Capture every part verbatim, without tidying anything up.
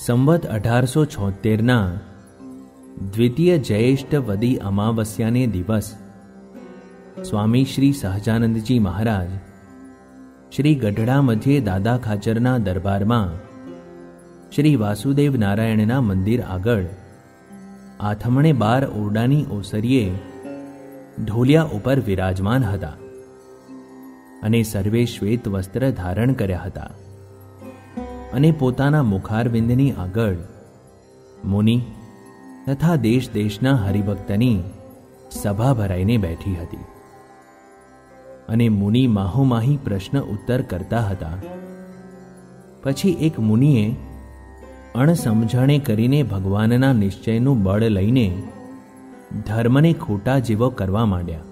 સંવત અઢારસો છોતેરના દ્વિતીય જ્યેષ્ઠ વદી અમાવસ્યાને દિવસ સ્વામી શ્રી સહજાનંદજી મહારાજ શ્રી ગઢડા મધ્યે દાદા ખાચરના દરબારમાં શ્રી વાસુદેવ નારાયણના મંદિર આગળ આથમણે બાર ઓરડાની ઓસરીએ ઢોલિયા ઉપર વિરાજમાન હતા અને સર્વે શ્વેત વસ્ત્ર ધારણ કર્યા હતા અને પોતાના મુખારવિંદની આગળ મુનિ તથા દેશ દેશના હરિભક્તની સભા ભરાઈને બેઠી હતી અને મુનિ માહોમાહી પ્રશ્ન ઉત્તર કરતા હતા. પછી એક મુનિએ અણસમજણે કરીને ભગવાનના નિશ્ચયનું બળ લઈને ધર્મને ખોટા જેવો કરવા માંડ્યા.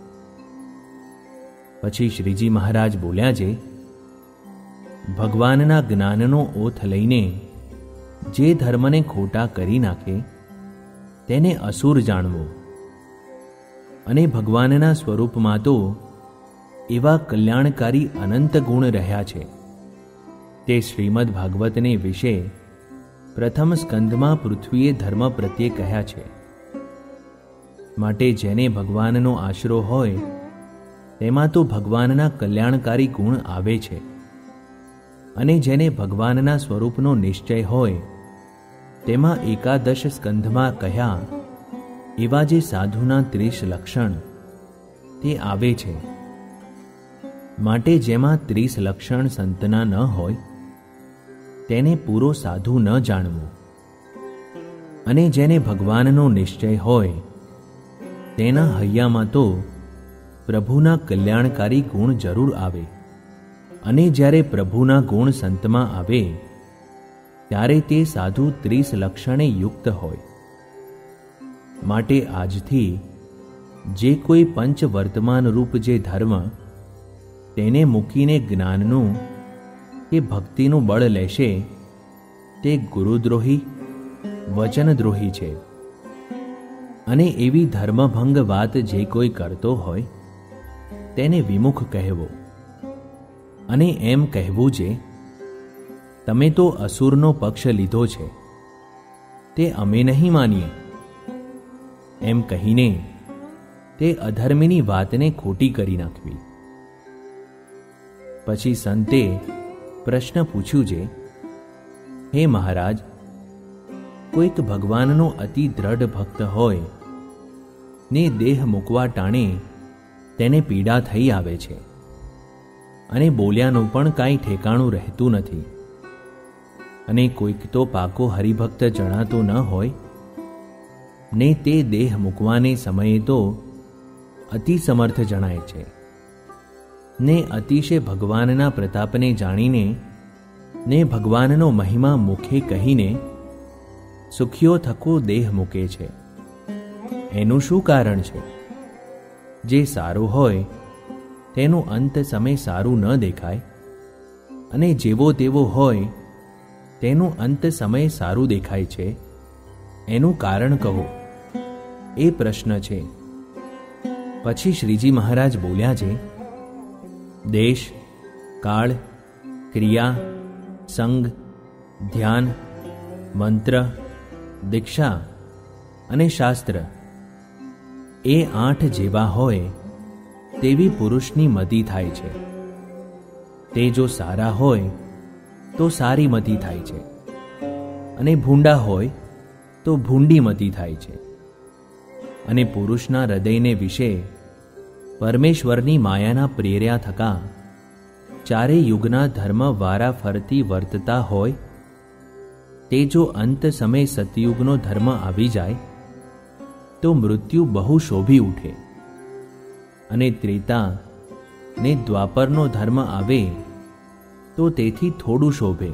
પછી શ્રીજી મહારાજ બોલ્યા છે, ભગવાનના જ્ઞાનનો ઓથ લઈને જે ધર્મને ખોટા કરી નાખે તેને અસુર જાણવો, અને ભગવાનના સ્વરૂપમાં તો એવા કલ્યાણકારી અનંત ગુણ રહ્યા છે તે શ્રીમદ ભાગવતને વિશે પ્રથમ સ્કંધમાં પૃથ્વીએ ધર્મ પ્રત્યે કહ્યા છે. માટે જેને ભગવાનનો આશરો હોય તેમાં તો ભગવાનના કલ્યાણકારી ગુણ આવે છે, અને જેને ભગવાનના સ્વરૂપનો નિશ્ચય હોય તેમાં એકાદશ સ્કંધમાં કહ્યા એવા જે સાધુના ત્રીસ લક્ષણ તે આવે છે. માટે જેમાં ત્રીસ લક્ષણ સંતના ન હોય તેને પૂરો સાધુ ન જાણવો, અને જેને ભગવાનનો નિશ્ચય હોય તેના હૈયામાં તો પ્રભુના કલ્યાણકારી ગુણ જરૂર આવે, અને જ્યારે પ્રભુના ગુણ સંતમાં આવે ત્યારે તે સાધુ ત્રીસ લક્ષણે યુક્ત હોય. માટે આજથી જે કોઈ પંચ વર્તમાન રૂપ જે ધર્મ તેને મૂકીને જ્ઞાનનું કે ભક્તિનું બળ લેશે તે ગુરુદ્રોહી વચનદ્રોહી છે. અને એવી ધર્મભંગ વાત જે કોઈ કરતો હોય તેને વિમુખ કહેવો, અને એમ કહેવું છે, તમે તો અસુરનો પક્ષ લીધો છે તે અમે નહીં માનીએ. એમ કહીને તે અધર્મીની વાતને ખોટી કરી નાખવી. પછી સંતે પ્રશ્ન પૂછ્યું છે, હે મહારાજ, કોઈક ભગવાનનો અતિ દ્રઢ ભક્ત હોય ને દેહ મૂકવા ટાણે તેને પીડા થઈ આવે છે, અને બોલ્યાનું પણ કાંઈ ઠેકાણું રહેતું નથી, અને કોઈક તો પાકો હરિભક્ત જણાતો ન હોય ને તે દેહ મૂકવાને સમયે તો અતિ સમર્થ જણાય છે, ને અતિશય ભગવાનના પ્રતાપને જાણીને ને ભગવાનનો મહિમા મુખે કહીને સુખીઓ થકો દેહ મૂકે છે. એનું શું કારણ છે? જે સારું હોય તેનું અંત સમય સારું ન દેખાય, અને જેવો તેવો હોય તેનું અંત સમય સારું દેખાય છે. એનું કારણ કહો, એ પ્રશ્ન છે. પછી શ્રીજી મહારાજ બોલ્યા છે, દેશ, કાળ, ક્રિયા, સંગ, ધ્યાન, મંત્ર, દીક્ષા અને શાસ્ત્ર એ આઠ જેવા હોય તેવી પુરુષની મતિ થાય છે. તે જો સારા હોય તો સારી મતિ થાય છે, અને ભૂંડા હોય તો ભૂંડી મતિ થાય છે. અને પુરુષના હૃદયને વિશે પરમેશ્વરની માયાના પ્રેર્યા થકા ચારે યુગના ધર્મ વારા ફરતી વર્તતા હોય તે જો અંત સમય સતયુગનો ધર્મ આવી જાય તો મૃત્યુ બહુ શોભી ઉઠે, અને ત્રેતા ને દ્વાપરનો ધર્મ આવે તો તેથી થોડું શોભે,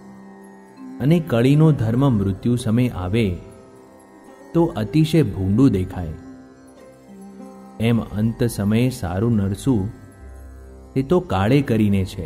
અને કળીનો ધર્મ મૃત્યુ સમય આવે તો અતિશય ભૂંડું દેખાય. એમ અંત સમયે સારું નરસું તે તો કાળે કરીને છે,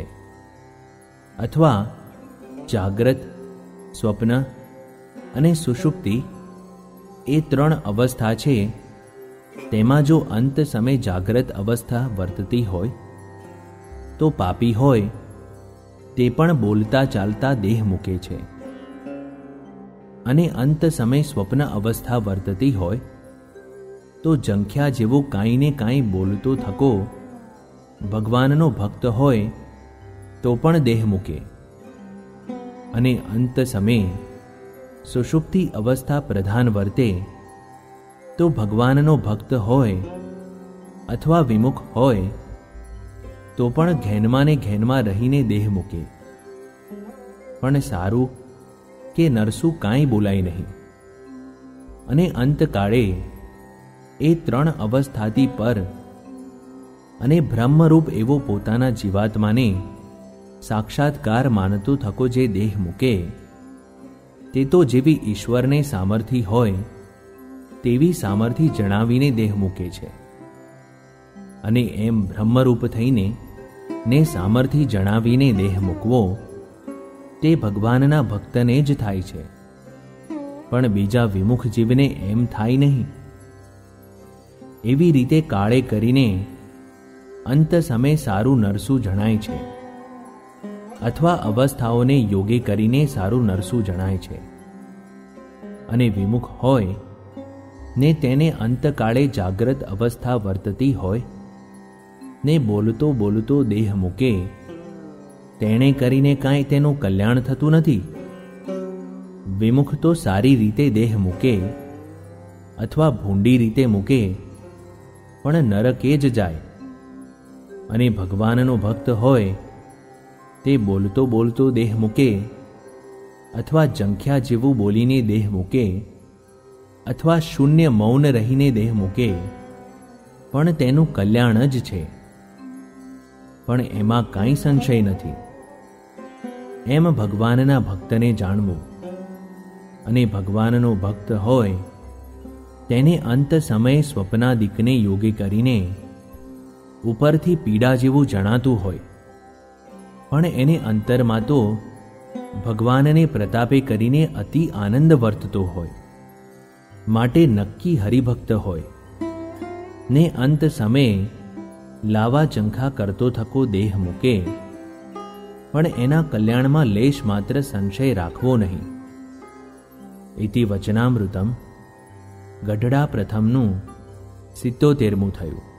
અથવા જાગ્રત, સ્વપ્ન અને સુષુપ્તિ એ ત્રણ અવસ્થા છે, તેમાં જો અંત સમય જાગ્રત અવસ્થા વર્તતી હોય તો પાપી હોય તે પણ બોલતા ચાલતા દેહ મૂકે છે. અને અંત સમય સ્વપ્ન અવસ્થા વર્તતી હોય તો જંખ્યા જેવો કાંઈ ને કાંઈ બોલતો થકો ભગવાનનો ભક્ત હોય તો પણ દેહ મૂકે, અને અંત સમયે સુષુપ્તિ અવસ્થા પ્રધાન વર્તે તો ભગવાનનો ભક્ત હોય અથવા વિમુખ હોય તો પણ ઘેનમાં ને ઘેનમાં રહીને દેહ મૂકે, પણ સારું કે નરસું કાંઈ બોલાય નહીં. અને અંતકાળે એ ત્રણ અવસ્થાથી પર અને બ્રહ્મરૂપ એવો પોતાના જીવાત્માને સાક્ષાત્કાર માનતો થકો જે દેહ મૂકે તે તો જેવી ઈશ્વરને સામર્થિ હોય તેવી સામર્થિ જણાવીને દેહ મૂકે છે, અને એમ બ્રહ્મરૂપ થઈને ને સામર્થિ જણાવીને દેહ મૂકવો તે ભગવાનના ભક્તને જ થાય છે, પણ બીજા વિમુખ જીવને એમ થાય નહીં. એવી રીતે કાળે કરીને અંત સમય સારું નરસું જણાય છે, અથવા અવસ્થાઓને યોગે કરીને સારું નરસું જણાય છે. અને વિમુખ હોય ને તેને અંતકાળે જાગ્રત અવસ્થા વર્તતી હોય ને બોલતો બોલતો દેહ મૂકે, તેણે કરીને કાંઈ તેનું કલ્યાણ થતું નથી. વિમુખ તો સારી રીતે દેહ મૂકે અથવા ભૂંડી રીતે મૂકે પણ નરકે જ જાય, અને ભગવાનનો ભક્ત હોય તે બોલતો બોલતો દેહ મૂકે અથવા જંખ્યા જેવું બોલીને દેહ મૂકે અથવા શૂન્ય મૌન રહીને દેહ મૂકે પણ તેનું કલ્યાણ જ છે, પણ એમાં કાંઈ સંશય નથી. એમ ભગવાનના ભક્તને જાણવું, અને ભગવાનનો ભક્ત હોય તેને અંત સમયે સ્વપ્નાદિકને યોગે કરીને ઉપરથી પીડા જેવું જણાતું હોય પણ એને અંતરમાં તો ભગવાનને પ્રતાપે કરીને અતિ આનંદ વર્તતો હોય, માટે નક્કી હરિભક્ત હોય ને અંત સમયે લાવા ચંખા કરતો થકો દેહ મૂકે પણ એના કલ્યાણમાં લેશ માત્ર સંશય રાખવો નહીં. ઇતિ વચનામૃતમ ગઢડા પ્રથમનું સિત્તોતેરમું થયું.